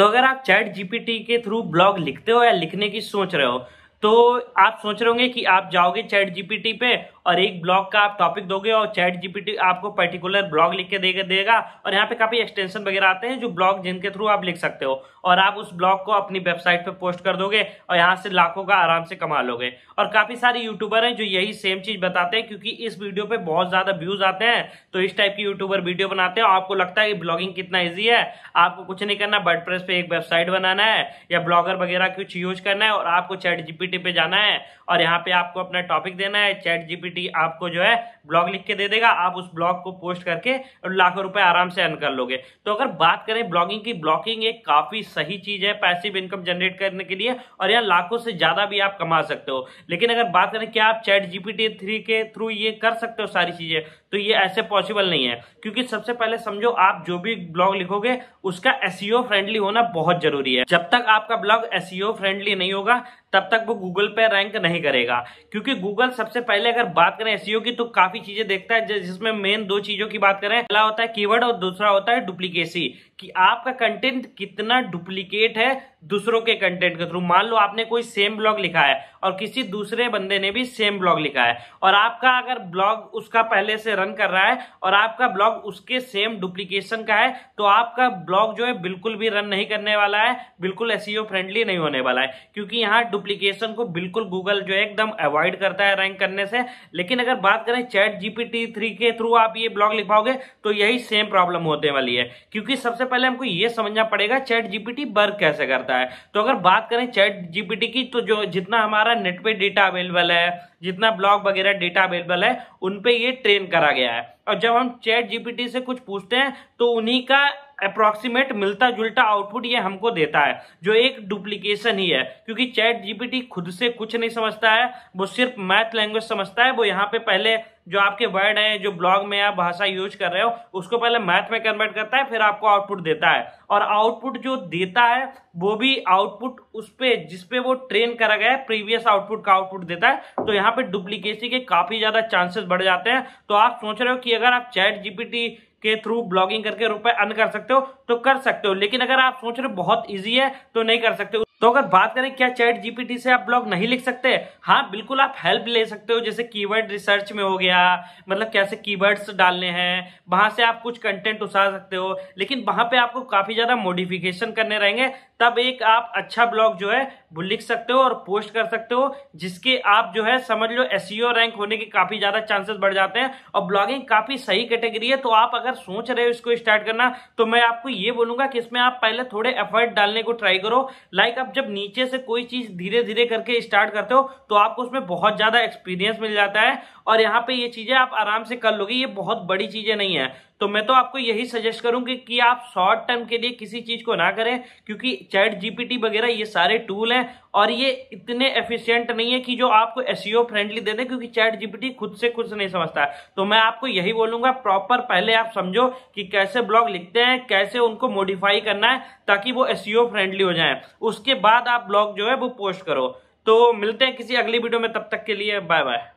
तो अगर आप चैट जीपीटी के थ्रू ब्लॉग लिखते हो या लिखने की सोच रहे हो तो आप सोच रहे होंगे कि आप जाओगे चैट जीपीटी पे और एक ब्लॉग का आप टॉपिक दोगे और चैट जीपीटी आपको पर्टिकुलर ब्लॉग लिख के देगा और यहाँ पे काफी एक्सटेंशन वगैरह आते हैं जो ब्लॉग जिनके थ्रू आप लिख सकते हो और आप उस ब्लॉग को अपनी वेबसाइट पे पोस्ट कर दोगे और यहाँ से लाखों का आराम से कमा लोगे। और काफी सारे यूट्यूबर हैं जो यही सेम चीज बताते हैं, क्योंकि इस वीडियो पे बहुत ज्यादा व्यूज आते हैं तो इस टाइप की यूट्यूबर वीडियो बनाते हैं। आपको लगता है कि ब्लॉगिंग कितना ईजी है, आपको कुछ नहीं करना, वर्डप्रेस पे एक वेबसाइट बनाना है या ब्लॉगर वगैरह कुछ यूज करना है और आपको चैट जीपीटी पे जाना है और यहाँ पे आपको अपना टॉपिक देना है। चैट जीपीटी आपको जो है ब्लॉग लिख के दे देगा, आप उस ब्लॉग को पोस्ट करके और लाखों रुपए आराम से अर्न कर लोगे। तो अगर बात करें ब्लॉगिंग की, ब्लॉगिंग एक काफी सही चीज है पैसिव इनकम जनरेट करने के लिए और यहाँ लाखों से ज्यादा भी आप कमा सकते हो। लेकिन अगर बात करें क्या आप चैट जीपीटी 3 के थ्रू ये कर सकते हो सारी चीजें, तो ये ऐसे पॉसिबल नहीं है। क्योंकि सबसे पहले समझो, आप जो भी ब्लॉग लिखोगे उसका एसईओ फ्रेंडली होना बहुत जरूरी है। जब तक आपका ब्लॉग एसईओ फ्रेंडली नहीं होगा तब तक वो गूगल पे रैंक नहीं करेगा, क्योंकि गूगल सबसे पहले अगर बात करें एसईओ की तो काफी चीजें देखता है, जिसमें मेन दो चीजों की बात करें, पहला होता है कीवर्ड और दूसरा होता है डुप्लीकेसी, कि आपका कंटेंट कितना डुप्लीकेट है दूसरों के कंटेंट के थ्रू। मान लो आपने कोई सेम ब्लॉग लिखा है और किसी दूसरे बंदे ने भी सेम ब्लॉग लिखा है और आपका अगर ब्लॉग उसका पहले से रन कर रहा है और आपका ब्लॉग उसके सेम डुप्लीकेशन का है तो आपका ब्लॉग जो है बिल्कुल भी रन नहीं करने वाला है, बिल्कुल एसईओ फ्रेंडली नहीं होने वाला है, क्योंकि यहाँ डुप्लीकेशन को बिल्कुल गूगल जो है एकदम अवॉइड करता है रैंक करने से। लेकिन अगर बात करें चैट जीपीटी 3 के थ्रू आप ये ब्लॉग लिखवाओगे तो यही सेम प्रॉब्लम होने वाली है, क्योंकि सबसे पहले हमको ये समझना पड़ेगा चैट जीपीटी वर्क कैसे करता है। तो अगर बात करें चैट जीपीटी की, तो जो जितना हमारा नेट पे डेटा अवेलेबल है, जितना ब्लॉग वगैरह डेटा अवेलेबल है, उन पे ये ट्रेन करा गया है और जब हम चैट जीपीटी से कुछ पूछते हैं तो उन्हीं का अप्रोक्सीमेट मिलता जुलता आउटपुट ये हमको देता है, जो एक डुप्लीकेशन ही है। क्योंकि चैट जीपीटी खुद से कुछ नहीं समझता है, वो सिर्फ मैथ लैंग्वेज समझता है। वो यहाँ पे पहले जो आपके वर्ड हैं, जो ब्लॉग में आप भाषा यूज कर रहे हो, उसको पहले मैथ में कन्वर्ट करता है, फिर आपको आउटपुट देता है। और आउटपुट जो देता है वो भी आउटपुट उस पे जिसपे वो ट्रेन करा गया है प्रीवियस आउटपुट का आउटपुट देता है। तो यहाँ पे डुप्लीकेसी के काफी ज्यादा चांसेस बढ़ जाते हैं। तो आप सोच रहे हो कि अगर आप चैट जीपीटी के थ्रू ब्लॉगिंग करके रुपए अर्न कर सकते हो तो कर सकते हो, लेकिन अगर आप सोच रहे हो बहुत इजी है तो नहीं कर सकते। तो अगर बात करें क्या चैट जीपीटी से आप ब्लॉग नहीं लिख सकते, हाँ बिल्कुल आप हेल्प ले सकते हो। जैसे कीवर्ड रिसर्च में हो गया, मतलब कैसे कीवर्ड्स डालने हैं, वहां से आप कुछ कंटेंट उठा सकते हो, लेकिन वहां पे आपको काफी ज्यादा मॉडिफिकेशन करने रहेंगे, तब एक आप अच्छा ब्लॉग जो है वो लिख सकते हो और पोस्ट कर सकते हो, जिसके आप जो है समझ लो एसईओ रैंक होने के काफी ज्यादा चांसेस बढ़ जाते हैं। और ब्लॉगिंग काफी सही कैटेगरी है, तो आप अगर सोच रहे हो इसको स्टार्ट करना तो मैं आपको ये बोलूंगा कि इसमें आप पहले थोड़े एफर्ट डालने को ट्राई करो। लाइक आप जब नीचे से कोई चीज धीरे धीरे करके स्टार्ट करते हो तो आपको उसमें बहुत ज्यादा एक्सपीरियंस मिल जाता है और यहाँ पे ये चीजें आप आराम से कर लोगे। ये बहुत बड़ी चीजें नहीं है, तो मैं तो आपको यही सजेस्ट करूंगी कि आप शॉर्ट टर्म के लिए किसी चीज को ना करें, क्योंकि चैट जीपीटी वगैरह ये सारे टूल हैं और ये इतने एफिशिएंट नहीं है कि जो आपको एसईओ फ्रेंडली दे दे, क्योंकि चैट जीपीटी खुद से कुछ नहीं समझता है। तो मैं आपको यही बोलूंगा, प्रॉपर पहले आप समझो कि कैसे ब्लॉग लिखते हैं, कैसे उनको मॉडिफाई करना है ताकि वो एसईओ फ्रेंडली हो जाए, उसके बाद आप ब्लॉग जो है वो पोस्ट करो। तो मिलते हैं किसी अगली वीडियो में, तब तक के लिए बाय बाय।